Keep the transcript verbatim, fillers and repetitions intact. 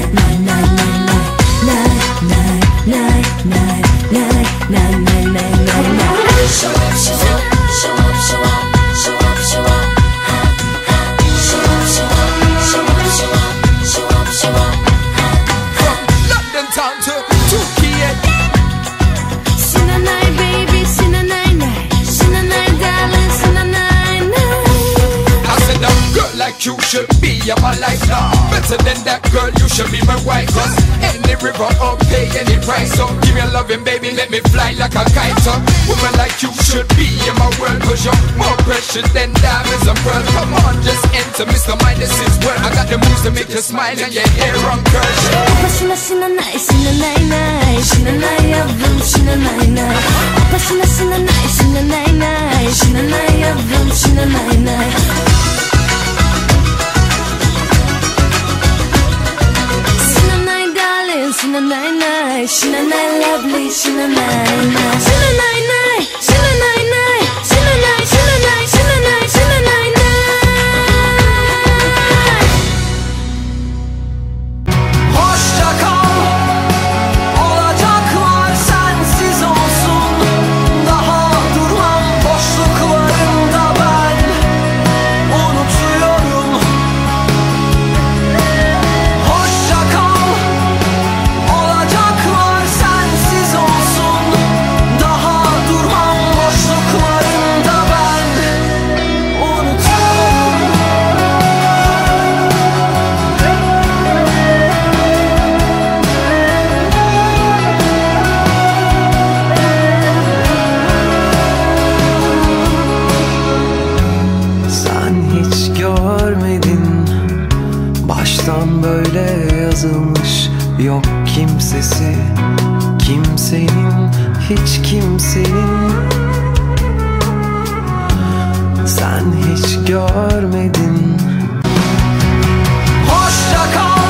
You should be in my life now. Better than that, girl, you should be my wife. Cause any river or pay any price. So give me a loving, baby, let me fly like a kite. So woman like you should be in my world. Cause you're more precious than diamonds and pearls. Come on, just enter Mister Mindless's world. I got the moves to make you smile and your hair on curls. Başına sinanay, sinanay nay, sinanay yavrum, sinanay nay. Başına sinanay, sinanay nay, sinanay yavrum, sinanay nay. Sinanay nay, sinanay lovely, sinanay nay. Sinanay nay, sinanay nay, sinanay, sinanay, sinanay, sinanay nay. Hoşça kal, olacaklar sensiz olsun. Daha durmam boşluklarında ben unutuyorum. Hoşça kal. Baştan böyle yazılmış, yok kimsesi, kimsenin, hiç kimsenin. Sen hiç görmedin. Hoşça kal.